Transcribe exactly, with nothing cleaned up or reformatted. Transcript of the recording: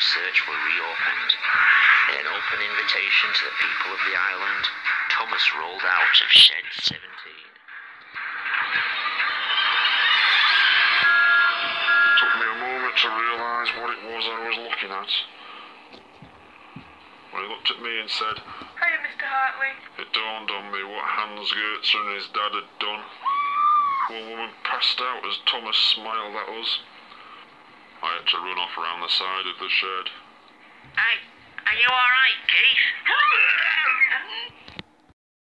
search were reopened. In an open invitation to the people of the island, Thomas rolled out of Shed seventeen. It took me a moment to realise what it was I was looking at. When he looked at me and said, "Hiya, Mister Hartley." It dawned on me what Hans Gertzer and his dad had done. One woman passed out as Thomas smiled at us. I had to run off around the side of the shed. Hey, are you alright, Keith?